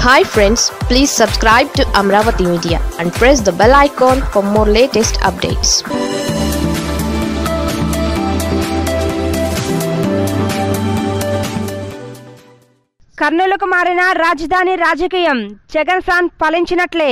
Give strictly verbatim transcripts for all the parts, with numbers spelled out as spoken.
Hi friends, please subscribe to Amaravathi Media and press the bell icon for more latest updates. కర్నూలుకు మారిన రాజధాని రాజకీయం Jagan fan ఫలించినట్లే.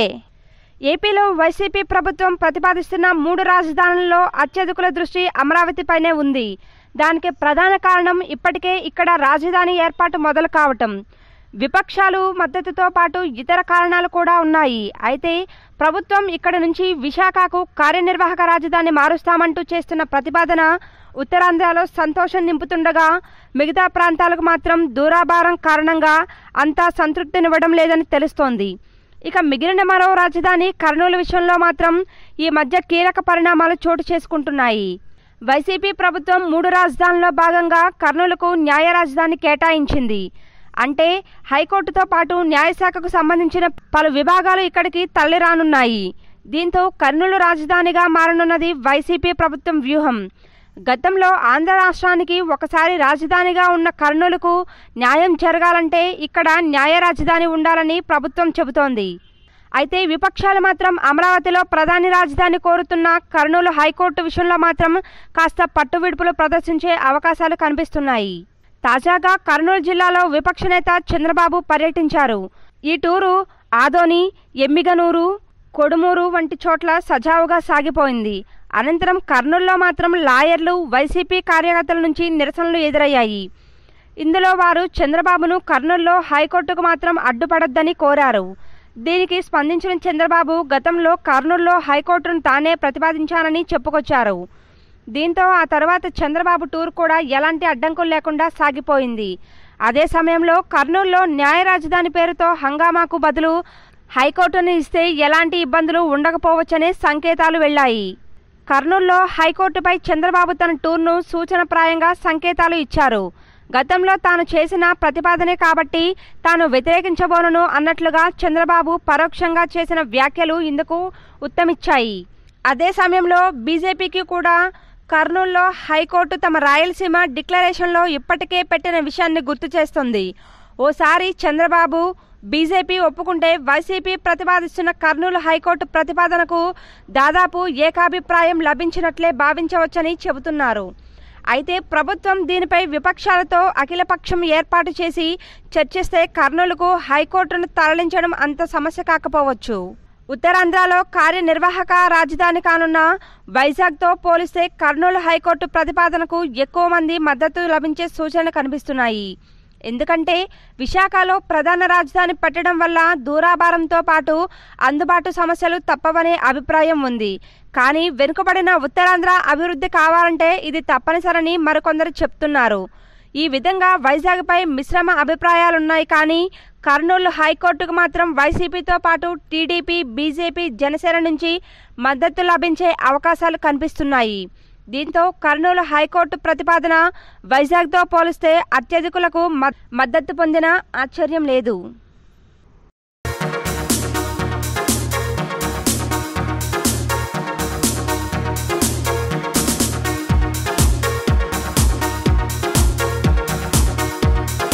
ఏపీలో YCP ప్రభుత్వం ప్రతిపాదిస్తున్న మూడు రాజధానుల్లో అత్యధికుల దృష్టి అమరావతిపైనే ఉంది. దానికి ప్రధాన కారణం ఇప్పటికే ఇక్కడ రాజధాని ఏర్పాటు మొదలు కావటం. విపక్షాలు మద్దతుతో పాటు ఇతర కారణాలు కూడా ఉన్నాయి. అయితే ప్రభుత్వం ఇక్కడ నుంచి విశాఖకు కార్యనిర్వాహక రాజధాని మారుస్తామంటూ చేస్తున్న ప్రతిపాదన ఉత్తరాంధ్రలో సంతోషం నింపుతుండగా మిగతా ప్రాంతాలకు మాత్రం దూరాభారం కారణంగా అంతా సంతృప్తినివ్వడం లేదని తెలుస్తోంది. ఇక మిగిలిన మరో రాజధాని కర్నూలు విషయంలో మాత్రం ఈ మధ్య కీలక పరిణామాలు చోటు చేసుకుంటున్నాయి. వైసీపీ ప్రభుత్వం మూడు రాజధానుల్లో భాగంగా కర్నూలుకు న్యాయ రాజధాని కేటాయించింది. అంటే హైకోర్టుతో పాటు న్యాయశాఖకు సంబంధించిన పలు విభాగాలు ఇక్కడికి తరలి రానున్నాయి. దీంతో కర్నూలు రాజధానిగా మారనున్నది వైసీపీ ప్రభుత్వం వ్యూహం. గతంలో ఆంధ్ర రాష్ట్రానికి ఒకసారి రాజధానిగా ఉన్న కర్నూలుకు న్యాయం జరగాలంటే ఇక్కడ న్యాయ రాజధాని ఉండాలని ప్రభుత్వం చెబుతోంది. అయితే విపక్షాలు మాత్రం అమరావతిలో ప్రధాని రాజధాని కోరుతున్న కర్నూలు హైకోర్టు విషయంలో మాత్రం కాస్త పట్టువిడుపులు ప్రదర్శించే అవకాశాలు కనిపిస్తున్నాయి. తాజాగా కర్నూలు జిల్లాలో విపక్ష నేత చంద్రబాబు పర్యటించారు. ఈ టూరు ఆదోని, ఎమ్మిగనూరు, కొడుమూరు వంటి చోట్ల సజావుగా సాగిపోయింది. అనంతరం కర్నూలులో మాత్రం లాయర్లు, వైసీపీ కార్యకర్తల నుంచి నిరసనలు ఎదురయ్యాయి. ఇందులో వారు చంద్రబాబును కర్నూలులో హైకోర్టుకు మాత్రం అడ్డుపడొద్దని కోరారు. దీనికి స్పందించిన చంద్రబాబు గతంలో కర్నూలులో హైకోర్టును తానే ప్రతిపాదించానని చెప్పుకొచ్చారు. దీంతో ఆ తర్వాత చంద్రబాబు టూర్ కూడా ఎలాంటి అడ్డంకులు లేకుండా సాగిపోయింది. అదే సమయంలో కర్నూలులో న్యాయ రాజధాని పేరుతో హంగామాకు బదులు హైకోర్టును ఇస్తే ఎలాంటి ఇబ్బందులు ఉండకపోవచ్చనే సంకేతాలు వెళ్లాయి. కర్నూలులో హైకోర్టుపై చంద్రబాబు తన టూర్ను సూచనప్రాయంగా సంకేతాలు ఇచ్చారు. గతంలో తాను చేసిన ప్రతిపాదనే కాబట్టి తాను వ్యతిరేకించబోనను అన్నట్లుగా చంద్రబాబు పరోక్షంగా చేసిన వ్యాఖ్యలు ఇందుకు ఉత్తమిచ్చాయి. అదే సమయంలో బీజేపీకి కూడా కర్నూలులో హైకోర్టు తమ రాయలసీమ డిక్లరేషన్లో ఇప్పటికే పెట్టిన విషయాన్ని గుర్తు చేస్తుంది. ఓసారి చంద్రబాబు, బీజేపీ ఒప్పుకుంటే వైసీపీ ప్రతిపాదిస్తున్న కర్నూలు హైకోర్టు ప్రతిపాదనకు దాదాపు ఏకాభిప్రాయం లభించినట్లే భావించవచ్చని చెబుతున్నారు. అయితే ప్రభుత్వం దీనిపై విపక్షాలతో అఖిలపక్షం ఏర్పాటు చేసి చర్చిస్తే కర్నూలుకు హైకోర్టును తరలించడం అంత సమస్య కాకపోవచ్చు. ఉత్తరాంధ్రలో కార్యనిర్వాహక రాజధాని కానున్న వైజాగ్తో పోలిస్తే కర్నూలు హైకోర్టు ప్రతిపాదనకు ఎక్కువ మంది మద్దతు లభించే సూచనలు కనిపిస్తున్నాయి. ఎందుకంటే విశాఖలో ప్రధాన రాజధాని పెట్టడం వల్ల దూరాభారంతో పాటు అందుబాటు సమస్యలు తప్పవనే అభిప్రాయం ఉంది. కానీ వెనుకబడిన ఉత్తరాంధ్ర అభివృద్ధి కావాలంటే ఇది తప్పనిసరని మరికొందరు చెప్తున్నారు. ఈ విధంగా వైజాగ్పై మిశ్రమ అభిప్రాయాలున్నాయి. కానీ కర్నూలు హైకోర్టుకు మాత్రం వైసీపీతో పాటు టీడీపీ, బీజేపీ, జనసేన నుంచి మద్దతు లభించే అవకాశాలు కనిపిస్తున్నాయి. దీంతో కర్నూలు హైకోర్టు ప్రతిపాదన వైజాగ్తో పోలిస్తే అత్యధికులకు మద్దతు పొందిన ఆశ్చర్యం లేదు.